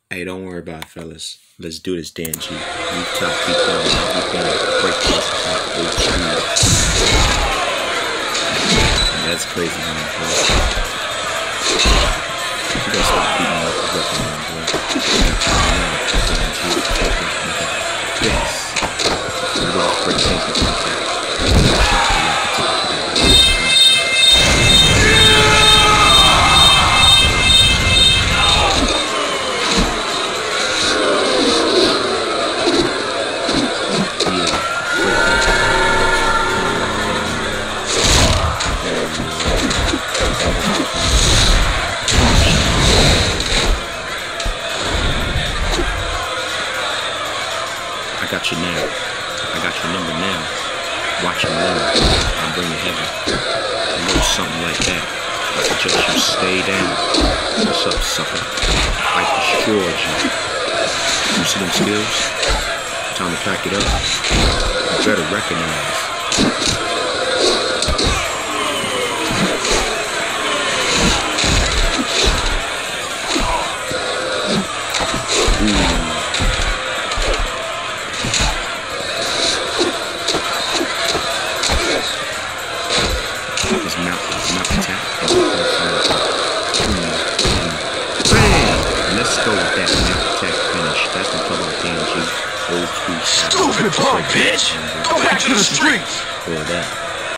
Hey, don't worry about it, fellas. Let's do this, Dan G. You top, keep going, keep going. Break this top, that's crazy, man, bro. You gotta stop beating up the weapon, man, bro. Yes. You gotta break things like that. I got you now. I got your number now. Watch and learn. I'm bringing heaven. A little something like that. I suggest you stay down. What's up, sucker? I destroyed you. You see them skills? Time to pack it up. You better recognize. His mouth attack. Bam! Let's go with that mouth attack finish. That's the trouble with DMG. Old school. Stupid punk bitch! Go back to the streets! Or that.